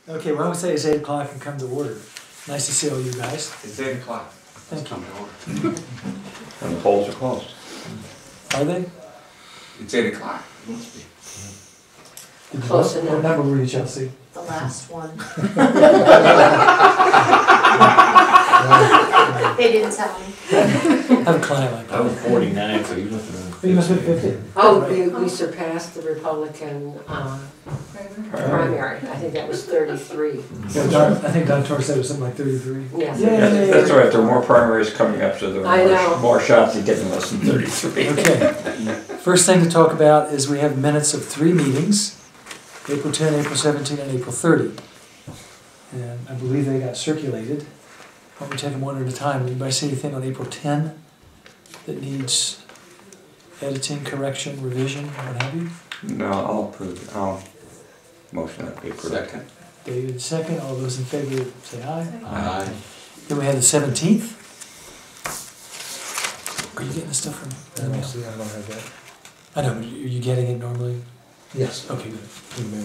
Okay, well, I would say it's 8 o'clock and come to order. Nice to see all you guys. It's 8 o'clock. Thank you. And the polls are closed. Are they? It's 8 o'clock. It must be. Did you Close vote? enough. What number were you, Chelsea? The last one. They didn't tell me. I have a client like I was that. 49, so you must have been. You must be 50. Oh, we surpassed the Republican primary. I think that was 33. Yeah, I think Don Torres said it was something like 33. Yes. Yay. That's all right, there are more primaries coming up, so there I know. are more shots at getting less than 33. Okay. First thing to talk about is we have minutes of 3 meetings, April 10, April 17, and April 30. And I believe they got circulated. Why don't we take them one at a time? Anybody see anything on April 10 that needs editing, correction, revision, what have you? No, I'll approve it. I'll motion that we approve. Second. David, second. All those in favor say aye. Aye. Then we have the 17th. Are you getting the stuff from the mail? I don't have that. I know, but are you getting it normally? Yes. Okay, good. Email.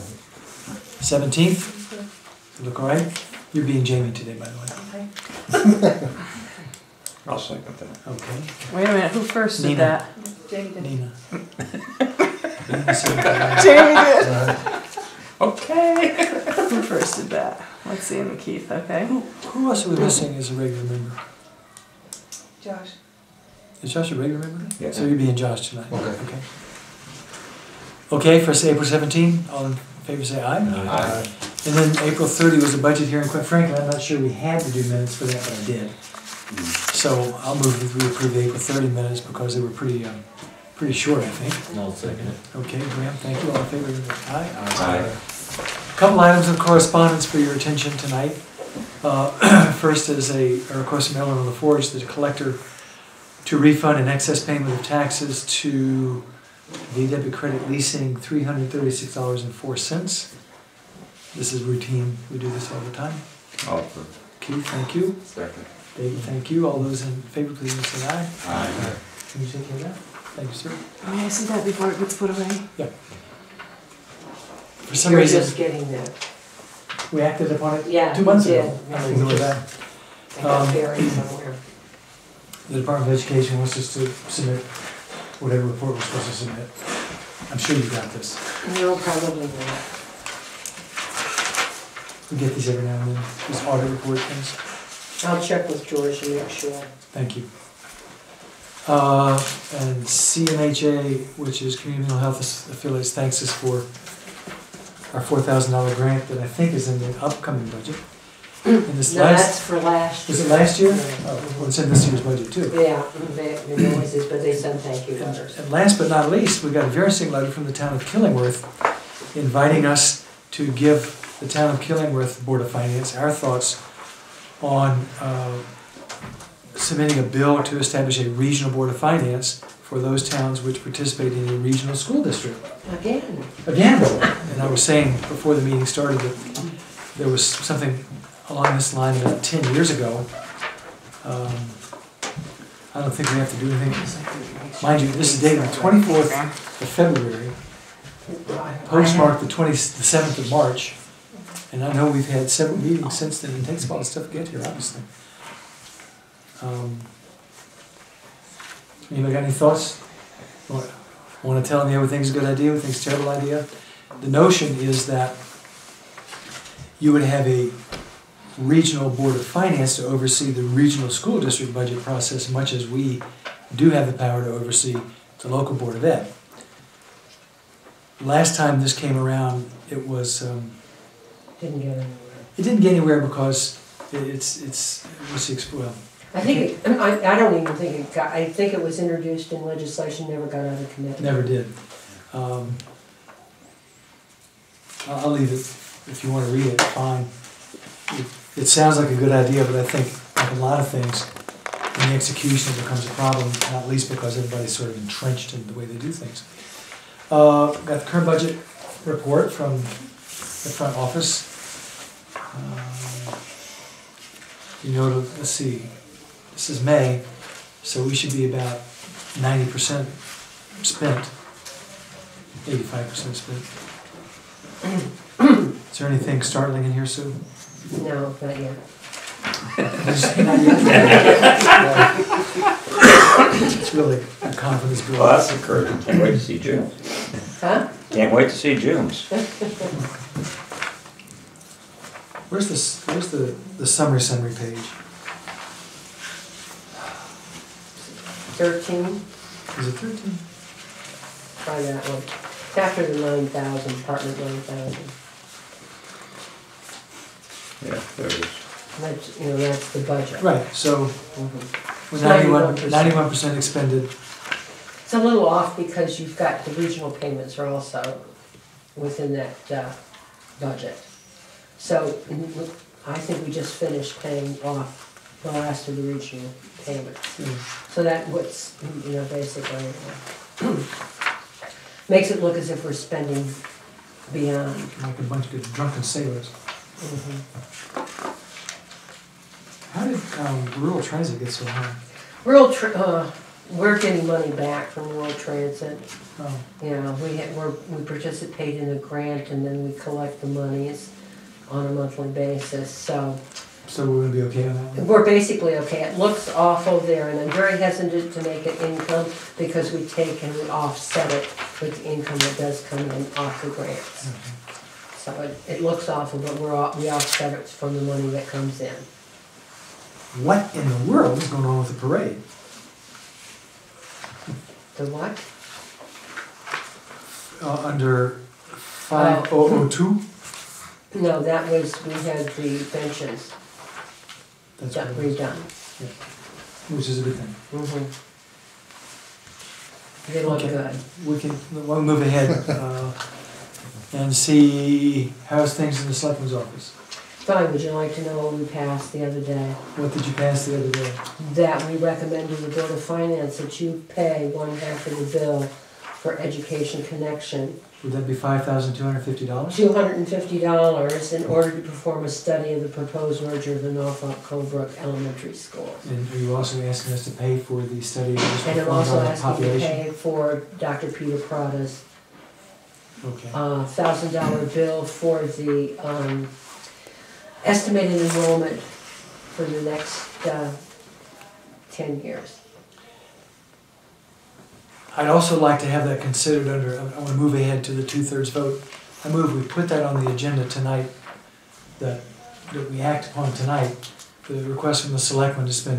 17th? Look all right? You're being Jamie today, by the way. Okay. I'll second that. Okay. Wait a minute, who first did Nina. that? Jamie did. Nina. Nina said that. Jamie did. Okay. Who first did that? Let's see, and Keith, okay. Who else are we missing as a regular member? Josh. Is Josh a regular member? Yeah. So you're being Josh tonight? Okay. Okay, for April 17, all in favor say aye. Aye. And then April 30 was a budget hearing. Quite frankly, I'm not sure we had to do minutes for that, but I did. So I'll move that we approve the April 30 minutes because they were pretty short, I think. I'll second it. Okay, Graham, thank you. All in favor? Aye. Aye. A couple items of correspondence for your attention tonight. First is a request from Eleanor LaForge, the collector, to refund an excess payment of taxes to VW Credit Leasing, $336.04. This is routine. We do this all the time. I'll approve. Keith, thank you. Second. David, thank you. All those in favor, please say aye. Aye. Can you take care of that? Thank you, sir. May I see that before it gets put away? For some You're reason, just getting that. we acted upon it Yeah, 2 months you ago. did. I ignore that. I got buried somewhere. The Department of Education wants us to submit whatever report we're supposed to submit. I'm sure you got this. No, probably not. We get these every now and then, these audit report things. I'll check with George and make sure. Thank you. And CMHA, which is Community Mental Health Affiliates, thanks us for our $4,000 grant that I think is in the upcoming budget. In this No, last, that's for last year. was it last year? Yeah. Oh, well, it's in this year's budget too. Yeah, they always is, but they send thank you letters. And last but not least, we got a very interesting letter from the town of Killingworth inviting us to give the town of Killingworth Board of Finance our thoughts on submitting a bill to establish a regional Board of Finance for those towns which participate in a regional school district. Again. Again, and I was saying before the meeting started that there was something along this line about 10 years ago. I don't think we have to do anything. Mind you, this is dated the 24th of February, postmarked the 27th of March, and I know we've had several meetings since then. It takes a lot of stuff to get here, obviously. Anybody got any thoughts? Want to tell me everything's a good idea, everything's a terrible idea? The notion is that you would have a regional Board of Finance to oversee the regional school district budget process, much as we do have the power to oversee the local Board of Ed. Last time this came around, it was Didn't get anywhere. it didn't get anywhere because well, I think, I don't even think it got, I think it was introduced in legislation, never got out of committee. never did. I'll leave it. If you want to read it, fine. It sounds like a good idea, but I think, like a lot of things, in the execution it becomes a problem, not least because everybody's sort of entrenched in the way they do things. Got the current budget report from the front office. Let's see, this is May, so we should be about 90% spent, 85% spent. Is there anything startling in here, Sue? No, not yet. It's really a confidence Well, builder. that's encouraging. Can't wait to see June. Huh? Can't wait to see June's. Where's the summary page? 13, Is it 13? try that one. It's after the 9,000, Department 9,000. Yeah, there it is. That's, that's the budget. Right, so Mhm. we're It's 91% expended. It's a little off because you've got the regional payments are also within that budget. So I think we just finished paying off the last of the regional payments. So that what's, basically makes it look as if we're spending beyond. Like a bunch of drunken sailors. Mhm. How did rural transit get so high? We're getting money back from rural transit. Oh, We participate in a grant and then we collect the monies on a monthly basis, so so we're gonna be okay on that one? we're basically okay. It looks awful there, and I'm very hesitant to make it income because we take and we offset it with the income that does come in off the grants. Okay. So it looks awful, but we offset it from the money that comes in. What in the world is going on with the parade? The what? Under 5002? No, that was, we had the benches That's what it is. redone. Which is a good thing. Mhm. They look Okay. good. We'll move ahead and see how's things in the selectman's office. Fine, would you like to know what we passed the other day? What did you pass the other day? That we recommend to the Board of Finance that you pay 1/2 of the bill for Education Connection, Would that be $5,250? $250 in order to perform a study of the proposed merger of the Norfolk Colebrook Elementary Schools. And are you also asking us to pay for the study of this And I'm performed also on the asking to population? pay for Dr. Peter Prada's Okay. $1,000 bill for the estimated enrollment for the next 10 years. I'd also like to have that considered under, I want to move ahead to the 2/3 vote. I move we put that on the agenda tonight, that we act upon tonight, the request from the selectmen to spend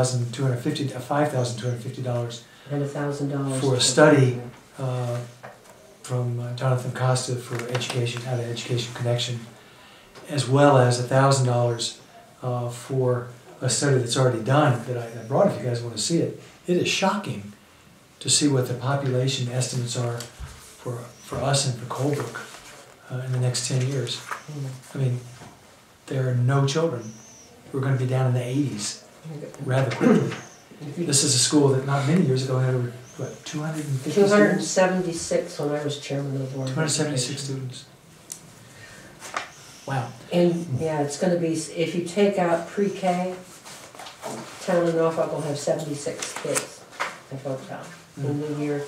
$5,250 And $1,000. for a study from Jonathan Costa for education, out of Education Connection, as well as $1,000 for a study that's already done, that I brought if you guys want to see it. It is shocking to see what the population estimates are for us and for Colebrook in the next 10 years. I mean, there are no children. We're going to be down in the 80s rather quickly. This is a school that not many years ago had over, what, 250 students? 276 when I was chairman of the board. 276 students. Wow. And, yeah, it's gonna be, if you take out pre-K, town of Norfolk will have 76 kids in Folktown in the year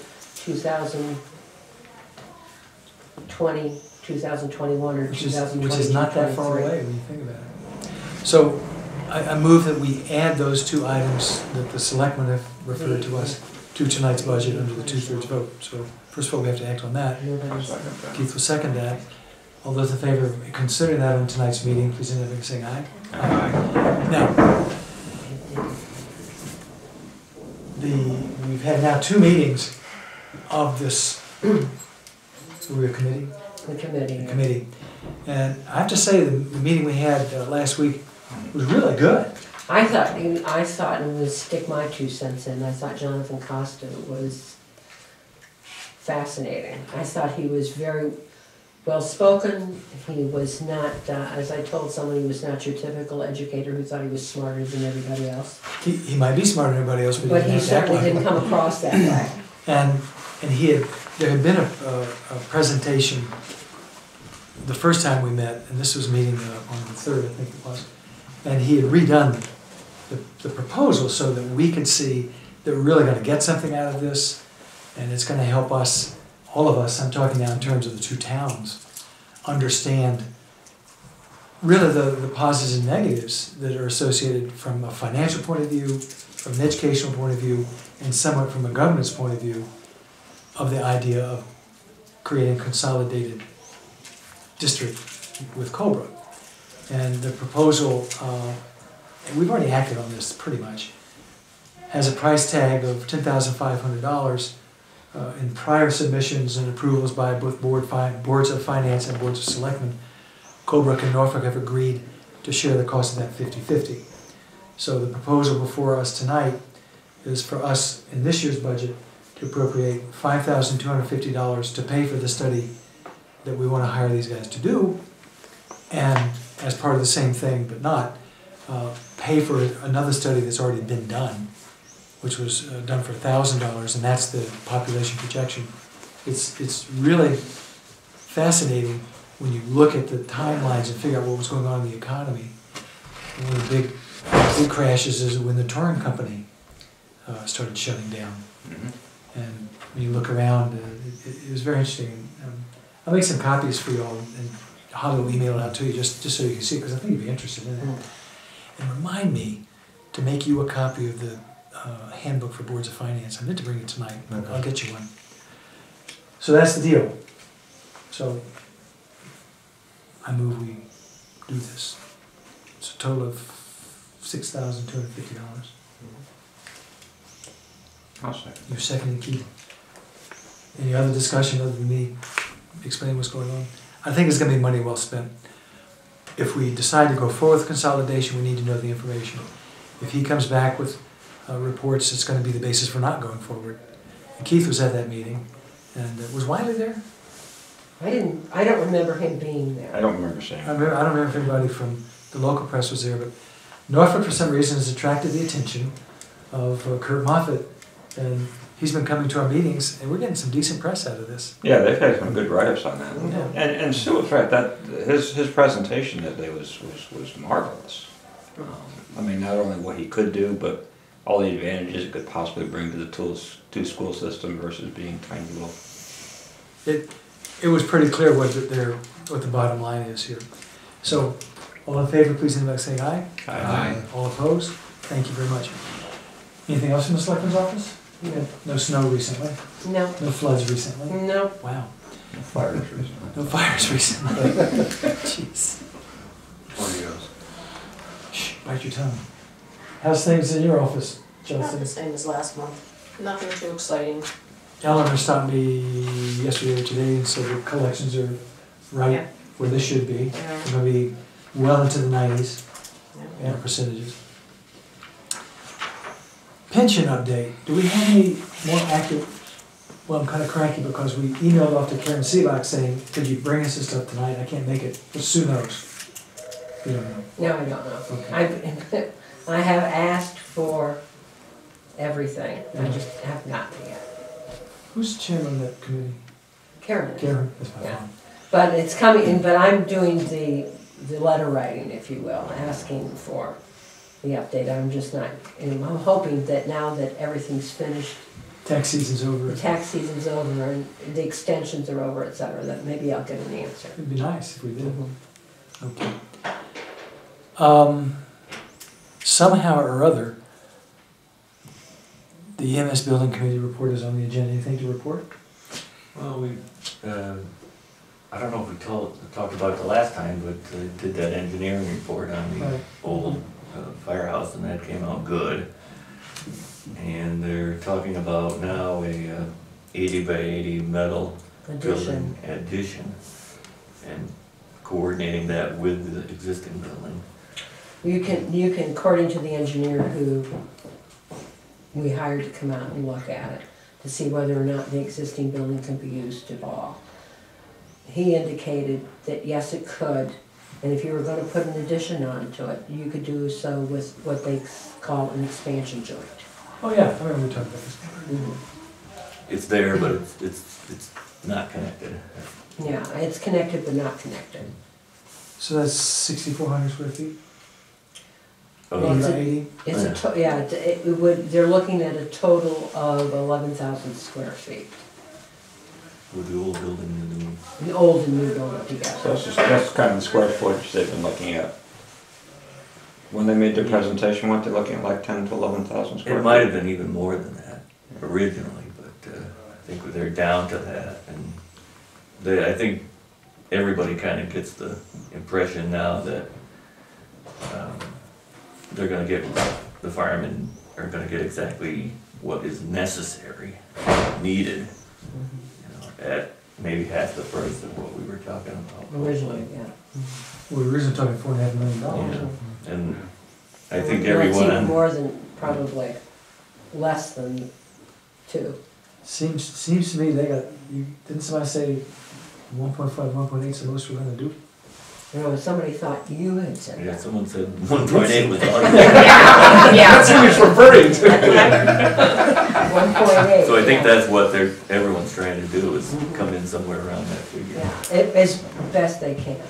2020, 2021, or Which 2022, is not that far 23. away when you think about it. So I move that we add those two items that the selectmen have referred to us to tonight's budget under the 2/3 vote. So first of all, we have to act on that. Nobody's- Keith will second that. All those in favor of considering that on tonight's meeting, please indicate by saying aye. Aye. Now, we've had now 2 meetings of this, we're a committee? The committee. Committee. And I have to say, the meeting we had last week was really good. I thought, and would stick my 2 cents in, I thought Jonathan Costa was fascinating. I thought he was very well-spoken. He was not, as I told someone, he was not your typical educator who thought he was smarter than everybody else. He might be smarter than everybody else, but But he he didn't have to act certainly like didn't one. come across that way. And there had been a presentation the first time we met, and this was meeting on the 3rd, I think it was, and he had redone the proposal so that we could see that we're really gonna get something out of this, and it's gonna help us, all of us, I'm talking now in terms of the 2 towns, understand really the positives and negatives that are associated from a financial point of view, from an educational point of view, and somewhat from a governance point of view of the idea of creating a consolidated district with Cobra. And the proposal, and we've already acted on this pretty much, has a price tag of $10,500 in prior submissions and approvals by both boards of finance and boards of selectmen. Colebrook and Norfolk have agreed to share the cost of that 50-50. So the proposal before us tonight is for us in this year's budget to appropriate $5,250 to pay for the study that we want to hire these guys to do, and as part of the same thing, but not, pay for another study that's already been done, which was done for $1,000, and that's the population projection. It's really fascinating when you look at the timelines and figure out what was going on in the economy. And one of the big crashes is when the touring company started shutting down. Mm-hmm. And when you look around, it was very interesting. I'll make some copies for you all, and Holly will email it out to you just so you can see, because I think you'd be interested in it. And remind me to make you a copy of the handbook for boards of finance. I meant to bring it tonight. Okay. I'll get you one. So that's the deal. So I move we do this. It's a total of $6,250. I'll second. You're seconding, Keith. Any other discussion other than me explaining what's going on? I think it's going to be money well spent. If we decide to go forward with consolidation, we need to know the information. If he comes back with reports, it's going to be the basis for not going forward. And Keith was at that meeting, and was Wiley there? I don't remember him being there. I don't remember saying. I don't remember if anybody from the local press was there, but Norfolk, for some reason, has attracted the attention of Kurt Moffitt, and he's been coming to our meetings, and we're getting some decent press out of this. Yeah, they've had some good write-ups on that. Yeah. And Sue was right, that his presentation that day was marvelous. I mean, not only what he could do, but all the advantages it could possibly bring to the two-school system versus being tiny little. It was pretty clear what the bottom line is here. So, all in favor, please indicate by saying aye. Aye. All opposed? Thank you very much. Anything else from the selectman's office? No snow recently? No. No floods recently? No. Wow. No fires recently. No fires recently? Jeez. Tornadoes. Shh, bite your tongue. How's things in your office, About Chelsea? the same as last month. Nothing too exciting. Eleanor stopped me yesterday or today and said the collections are right Yeah. where they should be. Yeah. They're gonna be well into the 90s, Yeah. percentages. Pension update. Do we have any more accurate? Well, I'm kind of cranky because we emailed off to Karen Seebach saying, could you bring us this stuff tonight? I can't make it, but Sue knows. You don't know. No, I don't know. Okay. I have asked for everything. I just have not yet. Who's the chairman of that committee? Karen is. Karen? That's my Yeah. phone. But it's coming, but I'm doing the letter writing, if you will, asking for the update. I'm just not, and I'm hoping that now that everything's finished, Tax season's over. the tax season's over and the extensions are over, et cetera, that maybe I'll get an answer. It'd be nice if we did. Mhm. Okay. Somehow or other, the EMS building committee report is on the agenda. Anything to report? Well, I don't know if we talked about it the last time, but did that engineering report on the Right. old firehouse, and that came out good. And they're talking about now a 80 by 80 metal Addition. building addition, and coordinating that with the existing building. You can, according to the engineer who we hired to come out and look at it, to see whether or not the existing building can be used at all. He indicated that yes, it could, and if you were gonna put an addition onto it, you could do so with what they call an expansion joint. Oh, yeah, I remember we talked about this. It's there, but it's not connected. Yeah, it's connected but not connected. So that's 6,400 square feet? Oh, Well, 80 it's by a- 80? It would, they're looking at a total of 11,000 square feet. With the old building and the new. The old and new building So together. that's kind of the square footage they've been looking at. When they made their presentation, weren't they looking at like 10 to 11,000 square feet? It might have been even more than that originally, but I think they're down to that. And I think everybody kind of gets the impression now that they're gonna get, the firemen are gonna get exactly what is necessary, needed, you know, at maybe half the price of what we were talking about. Originally, yeah. We were originally talking $4.5 million. Yeah, and I think Well, it's even everyone, more than, probably less than 2. Seems to me they got, didn't somebody say 1.5, 1.8 is the most we're gonna do? You know, somebody thought you had said yeah, that. someone said 1.8 was all. That's who it's referring to. 1.8. So I think yeah. that's what everyone's trying to do, is come in somewhere around that figure. Yeah, as best they can.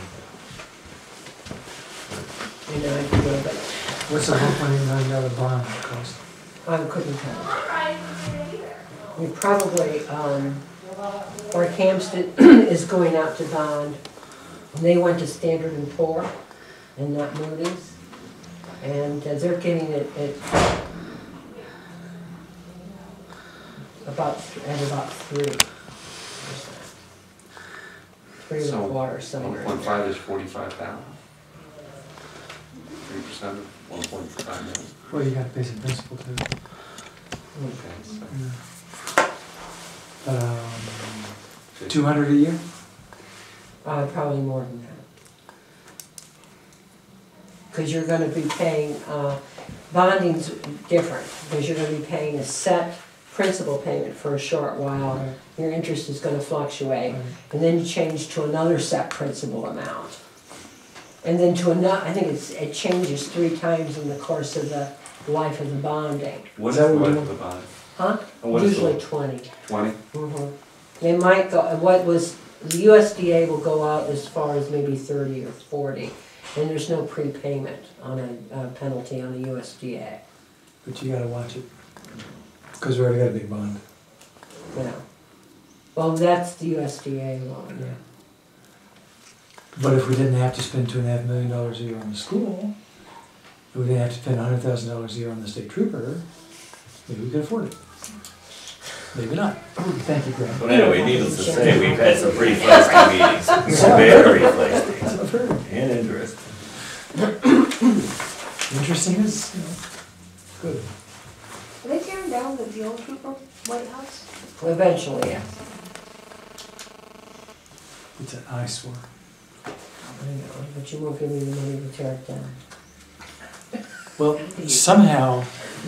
You know, but What's a $1.8 million bond cost? I couldn't tell. We probably, or Hampstead is going out to bond. And they went to Standard and Poor and not Moody's. And they're getting it at about 3%. 3.25 somewhere. 1.5 is 45,000. 3% of 1.5 million. Well, you got to pay some principal too. Okay, so 200 a year? Probably more than that. Because you're gonna be paying, bonding's different, because you're gonna be paying a set principal payment for a short while. Right. Your interest is gonna fluctuate, Right. and then you change to another set principal amount. And then to another, I think it changes 3 times in the course of the life of the bonding. What is that the what life we of the bond? Huh? And what is the- Usually 20. 20? They might go, the USDA will go out as far as maybe 30 or 40, and there's no prepayment on a penalty on the USDA, But you gotta watch it. Because we already got a big bond. you know. Well, that's the USDA loan. Yeah. But if we didn't have to spend $2.5 million a year on the school, if we didn't have to spend $100,000 a year on the state trooper, maybe we could afford it. Maybe not. Thank you, Graham. But anyway, needless to say, we've had some pretty feisty meetings, very feisty and interesting. Interesting is, you know, good. Are they tearing down the old Trooper White House? Eventually, yes. It's an eyesore. I know, but you won't give me the money to tear it down. Well, somehow,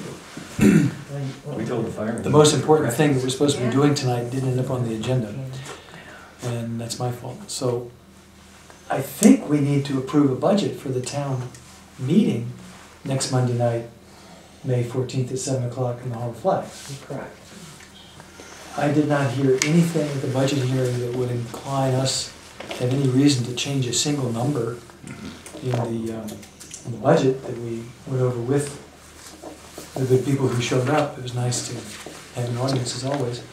We told the firemen. the most important thing that we're supposed to be doing tonight didn't end up on the agenda. And that's my fault. So I think we need to approve a budget for the town meeting next Monday night, May 14th at 7 o'clock in the Hall of Flags. Correct. I did not hear anything at the budget hearing that would incline us to have any reason to change a single number in the budget that we went over with the good people who showed up. It was nice to have an audience as always.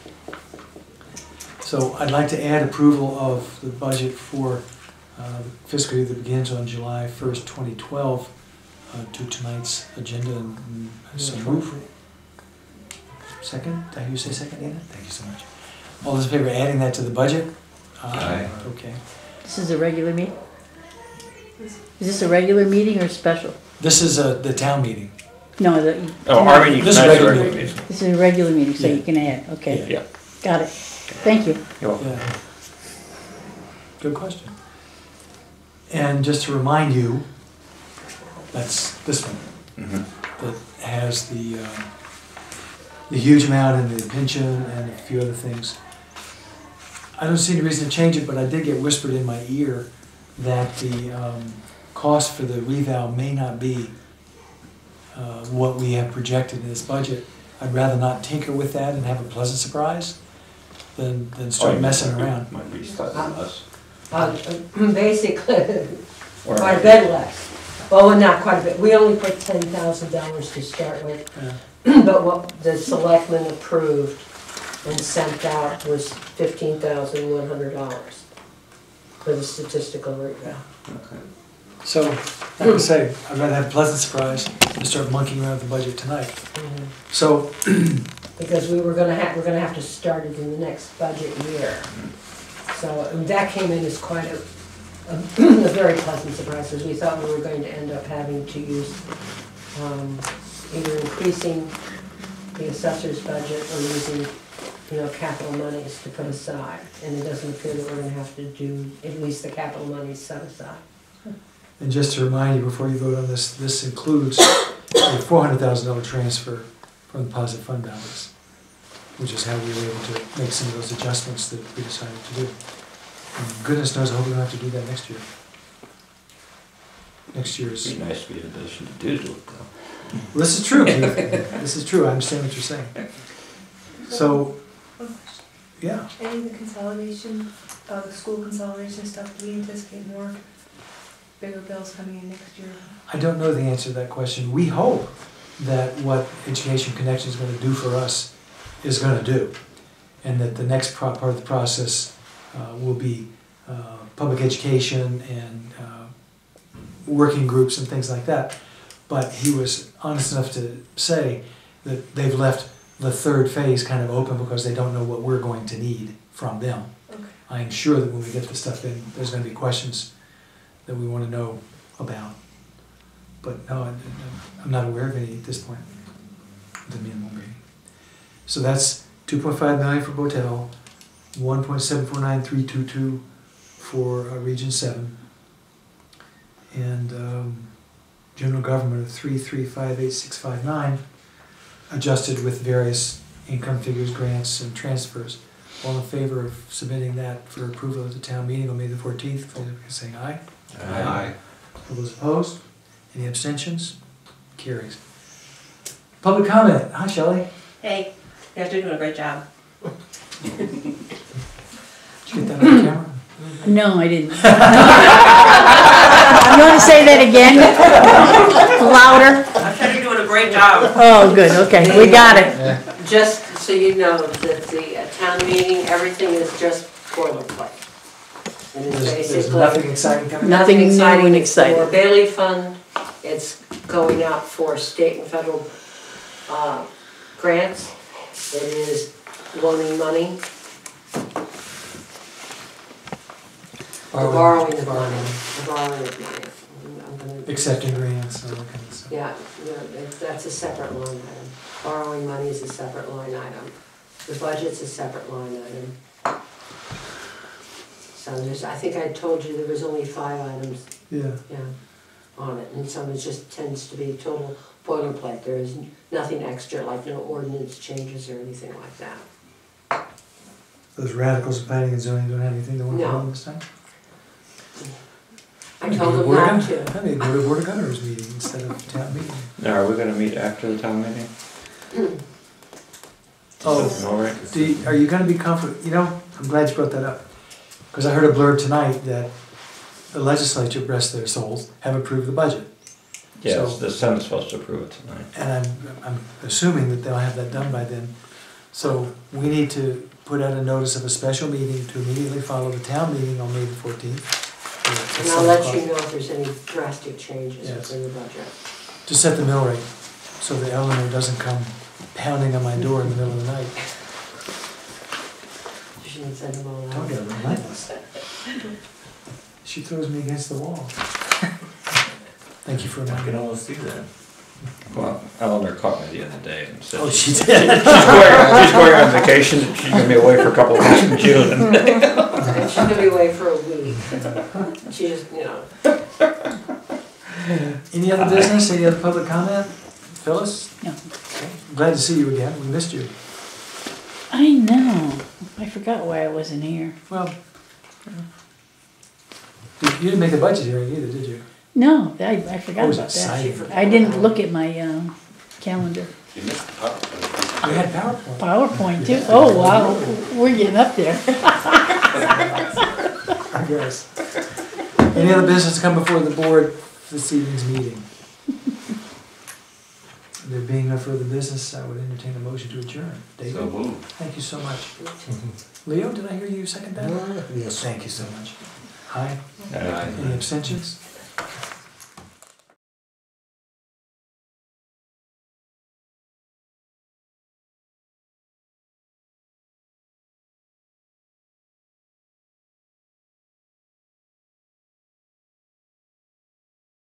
So I'd like to add approval of the budget for the fiscal year that begins on July 1st, 2012 to tonight's agenda and so move. Second? Did I hear you say second, Anna? Thank you so much. All those in favor of adding that to the budget? Aye. Okay. This is a regular meeting? Is this a regular meeting or special? This is the town meeting. No, Harvey, you can This is add regular your- meeting. this is a regular meeting, so Yeah. you can add, okay. Yeah. Got it. Thank you. You're welcome. Yeah. Good question. And just to remind you, that's this one Mhm. that has the huge amount and the pension and a few other things. I don't see any reason to change it, but I did get whispered in my ear that the cost for the revow may not be what we have projected in this budget. I'd rather not tinker with that and have a pleasant surprise than start messing around. Might be slightly less. Basically, Or- quite a bit less. Well, not quite a bit. We only put $10,000 to start with. Yeah. But what the selectmen approved and sent out was $15,100 for the statistical review. So, like I say, I'd rather have a pleasant surprise than start monkeying around with the budget tonight. So, Because we're gonna have to start it in the next budget year. So that came in as quite a very pleasant surprise, because we thought we were going to end up having to use either increasing the assessor's budget or using, capital monies to put aside. And it doesn't appear that we're gonna have to do at least the capital monies set aside. and just to remind you before you vote on this, this includes a $400,000 transfer from the positive fund balance, which is how we were able to make some of those adjustments that we decided to do. And goodness knows, I hope we don't have to do that next year. Next year's. It'd be nice to be in a position to do it though. Well, this is true, Keith. This is true, I understand what you're saying. So, yeah, Any of the consolidation, the school consolidation stuff, do we anticipate more bigger bills coming in next year? I don't know the answer to that question. We hope that what Education Connection is going to do for us is going to do, and that the next part of the process will be public education and working groups and things like that. But he was honest enough to say that they've left the third phase kind of open because they don't know what we're going to need from them. Okay. I am sure that when we get the stuff in, there's going to be questions that we want to know about. But no, I'm not aware of any at this point. Doesn't mean it won't be. So that's 2.5 million for Botel, 1.749322 for Region 7, and general government of 3358659, adjusted with various income figures, grants, and transfers. All in favor of submitting that for approval at the town meeting on May the 14th, please say aye. Aye. All those opposed? Any abstentions? Carries. Public comment. Hi, Shelley. Hey, you guys are doing a great job. Did you get that on camera? No, I didn't. You want to say that again? Louder? I'm sure you're doing a great job. Oh, good, okay, we got it. Just so you know, that the town meeting, everything is just boilerplate. And it's There's basically. nothing exciting coming? Nothing new and It's for exciting. Bailey Fund, it's going out for state and federal grants. It is loaning money, borrowing of money, the borrowing of money. I'm gonna- Accepting grants and all that kind of stuff. Yeah, that's a separate line item. Borrowing money is a separate line item. The budget's a separate line item. So I think I told you there was only 5 items, Yeah. on it, and so it just tends to be total boilerplate. There is nothing extra, like no ordinance changes or anything like that. Those radicals of planning and zoning don't have anything they want to No. put on this time? I told them not to. I mean, go to Board of Governors meeting instead of town meeting. Now, are we gonna meet after the town meeting? Oh, All right. are you gonna be comfortable, I'm glad you brought that up. Because I heard a blurb tonight that the legislature, bless their souls, have approved the budget. Yes, So- the Senate's supposed to approve it tonight. And I'm assuming that they'll have that done by then. So we need to put out a notice of a special meeting to immediately follow the town meeting on May the 14th. And I'll let you know if there's any drastic changes Yes. within the budget. To set the mill rate, so that Eleanor doesn't come pounding on my door in the middle of the night. You shouldn't send them all Don't out. get relentless. She throws me against the wall. Thank you for I can reminding me. almost see that. Well, Eleanor caught me the other day and said Oh, she she's did. going on vacation, and she's gonna be away for a couple of weeks in June. And she's gonna be away for a week. She just, Any other business, any other public comment? Phyllis? No. Glad to see you again, we missed you. I know, I forgot why I wasn't here. Well, you didn't make the budget hearing either, did you? No, I I forgot was about that. excited. I didn't look at my calendar. You missed the PowerPoint. We had PowerPoint. PowerPoint too, oh wow, we're getting up there. I guess. Any other business to come before the board for this evening's meeting? There being no further business, I would entertain a motion to adjourn. So David, moved. thank you so much. Leo, did I hear you second that? Yes. Thank you so much. Aye. Uh, Any abstentions?